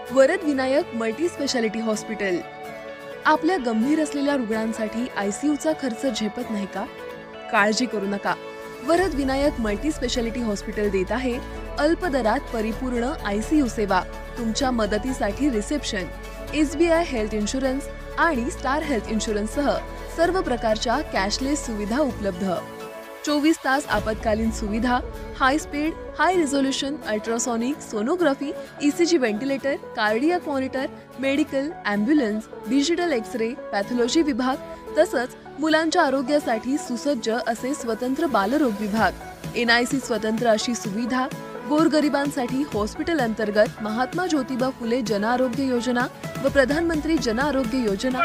Varad Vinayak multi speciality hospital. आपल्या गंभीर असलेल्या रुग्णांसाठी आयसीयूचा खर्च झेपत नाही का? काळजी करू नका। Varad Vinayak multi speciality hospital देत आहे अल्प दरात परिपूर्ण आयसीयू सेवा। तुमच्या मदतीसाठी रिसेप्शन, SBI हेल्थ इन्शुरन्स आणि स्टार हेल्थ इन्शुरन्स सह सर्व प्रकारच्या कॅशलेस सुविधा उपलब्ध। 24 तास आपत्कालीन सुविधा, high speed, high resolution ultrasonic sonography, ECG ventilator, cardiac monitor, medical, ambulance, digital x-ray, pathology विभाग, तसंच मुलांच्या आरोग्यासाठी सुसज्ज असे स्वतंत्र बालरोग विभाग, NIC स्वतंत्र अशी सुविधा, गोरगरिबांसाठी हॉस्पिटल अंतर्गत महात्मा ज्योतिबा फुले जन आरोग्य योजना व प्रधानमंत्री जन आरोग्य योजना।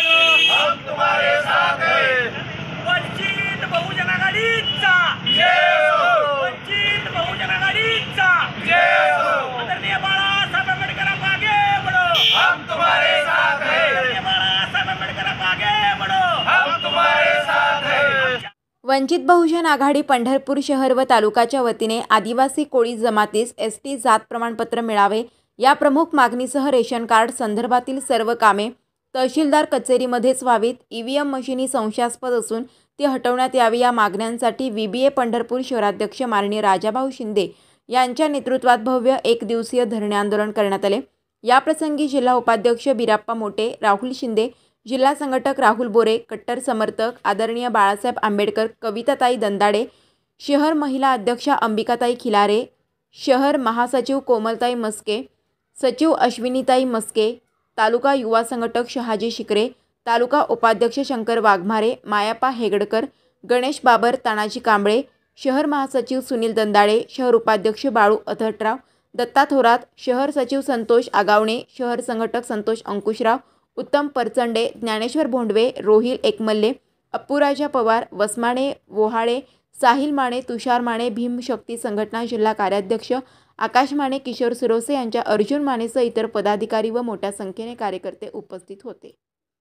वंचित बहुजन आघाडीचा जय हो, वंचित बहुजन आघाडीचा जय हो। आदरणीय बाळासाहेब आंबेडकर आगे बढ़ो, हम तुम्हारे साथ हैं। आदरणीय बाळासाहेब आंबेडकर आगे बढ़ो, हम तुम्हारे साथ हैं। वंचित बहुजन आघाडी पंढरपूर शहर व तालुक्याच्या वतीने आदिवासी कोळी जमातीस ST जात प्रमाणपत्र मिळावे या प्रमुख मागणीसह रेशन कार्ड संदर्भातील सर्व कामे तहसीलदार कचेरीमध्येच व्हावीत, EVM मशिनी संशयास्पद असून ती हटवण्यात यावी या मागण्यांसाठी VBA पंढरपूर शहराध्यक्ष माननीय राजाभाऊ शिंदे यांच्या नेतृत्वात भव्य एक दिवसीय धरणे आंदोलन करण्यात आले। याप्रसंगी जिल्हा उपाध्यक्ष बिराप्पा मोटे, राहुल शिंदे, जिल्हा संघटक राहुल बोरे, कट्टर समर्थक आदरणीय बाळासाहेब आंबेडकर, कविताताई दंदाडे, शहर महिला अध्यक्षा अंबिकाताई खिलारे, शहर महासचिव कोमलताई मस्के, सचिव अश्विनीताई मस्के, तालुका युवा संघटक शहाजी शिकरे, तालुका उपाध्यक्ष शंकर वाघमारे, मायापा हेगडकर, गणेश बाबर, तानाजी कांबळे, शहर महासचिव सुनील दंदाडे, शहर उपाध्यक्ष बाळू अथटराव, दत्ता थोरात, शहर सचिव संतोष आगावणे, शहर संघटक संतोष अंकुशराव, उत्तम परचंडे, ज्ञानेश्वर भोंडवे, रोहिल एकमल्ले, अप्पूराजा पवार, वसमाणे वोहाळे, साहिल माने, तुषार माने, भीमशक्ती संघटना जिल्हा कार्याध्यक्ष आकाश माने, किशोर सुरोसे यांच्या अर्जुन मानेसह इतर पदाधिकारी व मोठ्या संख्येने कार्यकर्ते उपस्थित होते।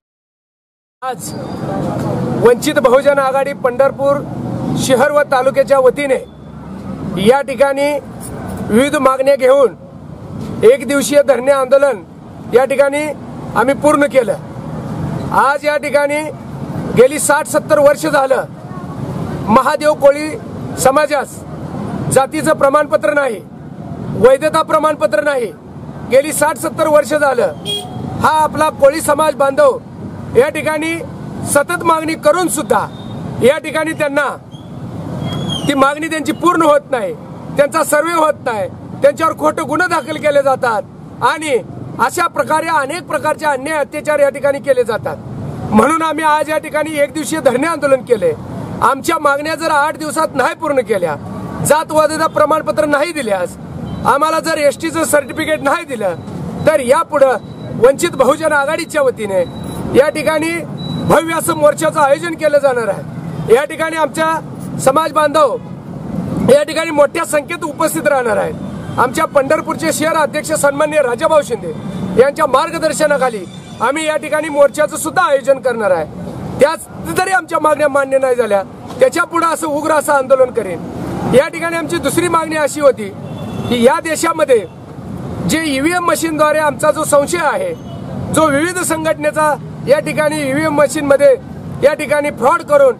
आज वंचित बहुजन आघाडी पंढरपूर शहर व तालुक्याच्या वतीने या ठिकाणी विविध मागण्या घेऊन एक दिवसीय धरणे आंदोलन या ठिकाणी आम्ही पूर्ण केलं। आज या ठिकाणी गेली 60-70 वर्ष झालं महादेव कोळी समाजास जातीचं प्रमाणपत्र नाही, वैधता प्रमाणपत्र नाही। गेली 60-70 वर्ष झालं हा आपला कोळी समाज बांधव या ठिकाणी सतत मागणी करून सुद्धा या ठिकाणी त्यांना ती मागणी त्यांची पूर्ण होत नाही, त्यांचा सर्वे होत नाही, त्यांच्यावर खोटे गुन्हे दाखल केले जातात आणि अशा प्रकारे अनेक प्रकारचे अन्याय अत्याचार या ठिकाणी केले जातात। म्हणून आम्ही आज या ठिकाणी एक दिवसीय धरणे आंदोलन केले। आमच्या मागण्या जर 8 दिवसात नाही पूर्ण केल्या, जात वैधता प्रमाणपत्र नाही दिल्यास, आम्हाला जर STचं सर्टिफिकेट नाही दिलं तर यापुढे वंचित बहुजन आघाडीच्या वतीने या ठिकाणी भव्य असं मोर्चाचं आयोजन केलं जाणार आहे। या ठिकाणी आमच्या समाज बांधव या ठिकाणी मोठ्या संख्येत उपस्थित राहणार आहेत। आमच्या पंढरपूरचे शहर अध्यक्ष सन्माननीय राजाभाऊ शिंदे यांच्या मार्गदर्शनाखाली आम्ही या ठिकाणी मोर्चाचं सुद्धा आयोजन करणार आहे। त्याच जरी आमच्या मागण्या मान्य नाही झाल्या त्याच्या पुढे असं उग्र असं आंदोलन करेन। या ठिकाणी आमची दुसरी मागणी अशी होती की या देशामध्ये जे EVM मशीनद्वारे आमचा जो संशय आहे, जो विविध संघटनेचा या ठिकाणी EVM मशीन मध्ये या ठिकाणी फ्रॉड करून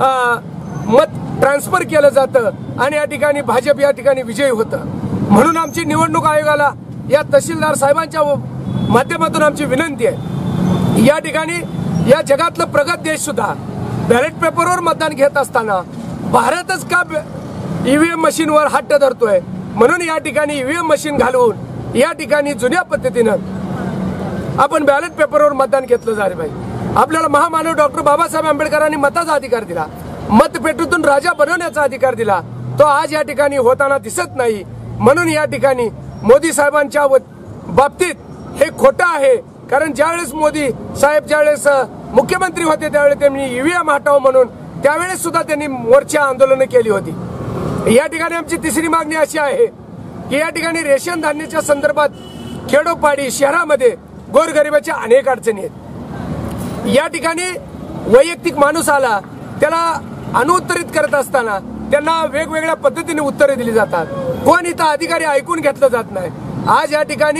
मत ट्रान्सफर केलं जातं आणि या ठिकाणी भाजप या ठिकाणी विजयी होतं। म्हणून आमची निवडणूक आयोगाला या तहसीलदार साहेबांच्या माध्यमातून आमची विनंती आहे, या ठिकाणी या जगातलं प्रगत देश सुद्धा बॅलेट पेपरवर मतदान घेत असताना भारतच का EVM मशीनवर हट्ट धरतोय? म्हणून या ठिकाणी EVM मशीन घालवून या ठिकाणी जुन्या पद्धतीनं आपण बॅलेट पेपरवर मतदान घेतलं जाईल पाहिजे। आपल्याला महामानव डॉक्टर बाबासाहेब आंबेडकरांनी मताचा अधिकार दिला, मतपेटीतून राजा बनवण्याचा अधिकार दिला, तो आज या ठिकाणी होताना दिसत नाही। म्हणून या ठिकाणी मोदी साहेबांच्या बाबतीत हे खोटं आहे, कारण ज्यावेळेस मोदी साहेब ज्यावेळेस मुख्यमंत्री होते त्यावेळेस त्यांनी EVM हटावं म्हणून त्यावेळेस सुद्धा त्यांनी मोर्चा आंदोलन केली होती। या ठिकाणी आमची तिसरी मागणी अशी आहे की या ठिकाणी रेशन धान्याच्या संदर्भात खेडोपाडी शहरामध्ये गोरगरिबाच्या अनेक अडचणी आहेत। या ठिकाणी वैयक्तिक माणूस आला त्याला अनुत्तरित करत असताना त्यांना वेगवेगळ्या पद्धतीने उत्तरे दिली जातात, कोण इथं अधिकारी ऐकून घेतलं जात नाही। आज या ठिकाणी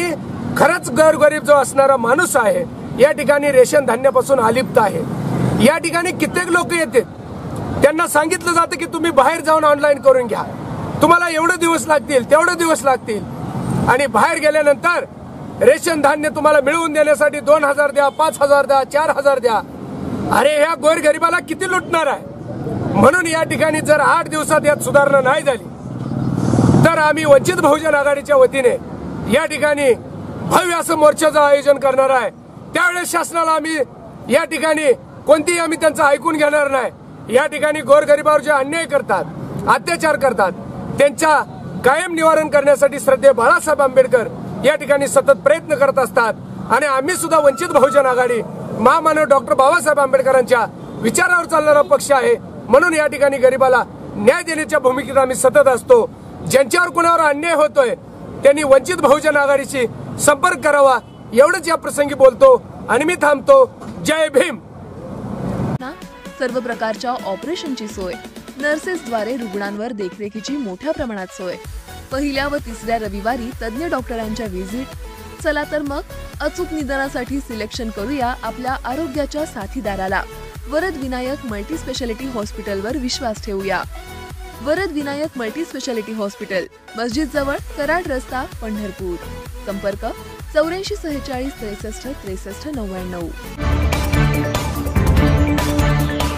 खरंच गरगरीब जो असणारा माणूस आहे या ठिकाणी रेशन धान्यापासून अलिप्त आहे. या ठिकाणी कित्येक लोक येतात, त्यांना सांगितलं जातं की तुम्ही बाहेर जाऊन ऑनलाईन करून घ्या, तुम्हाला एवढे दिवस लागतील तेवढे दिवस लागतील, आणि बाहेर गेल्यानंतर रेशन धान्य तुम्हाला मिळवून देण्यासाठी 2000 द्या, 5000 द्या, 4000 द्या. अरे ह्या गोरगरिबाला किती लुटणार आहे. म्हणून या ठिकाणी जर 8 दिवसात यात सुधारणा नाही झाली तर आम्ही वंचित बहुजन आघाडीच्या वतीने या ठिकाणी भव्य असं मोर्चाचं आयोजन करणार आहे. त्यावेळेस शासनाला आम्ही या ठिकाणी कोणतीही आम्ही त्यांचं ऐकून घेणार नाही. या ठिकाणी गोरगरिबावर जे अन्याय करतात, अत्याचार करतात, त्यांच्या कायम निवारण करण्यासाठी श्रद्धेय बाळासाहेब आंबेडकर या ठिकाणी सतत प्रयत्न करत असतात. आणि आम्ही सुद्धा वंचित बहुजन आघाडी महामानव डॉक्टर बाबासाहेब आंबेडकरांच्या विचारावर चालणारा पक्ष आहे. म्हणून या ठिकाणी गरिबाला न्याय देण्याच्या भूमिकेत आम्ही सतत असतो. ज्यांच्यावर कुणावर अन्याय होतोय त्यांनी वंचित बहुजन आघाडीशी संपर्क करावा, एवढंच या प्रसंगी बोलतो आणि मी थांबतो. जय भीम. सर्व प्रकारच्या ऑपरेशनची सोय, नर्सेसद्वारे रुग्णांवर देखरेखीची मोठ्या प्रमाणात सोय, पहिल्या व तिसऱ्या रविवारी तज्ञ डॉक्टरांच्या व्हिजिट. चला तर मग अचूक निदानासाठी सिलेक्शन करूया आपल्या आरोग्याच्या साथीदाराला. वरद विनायक मल्टी स्पेशालिटी हॉस्पिटलवर विश्वास ठेवूया. Varad Vinayak multi speciality hospital, मस्जिद जवळ, कराड रस्ता, पंढरपूर. संपर्क 84 46 63 63 99.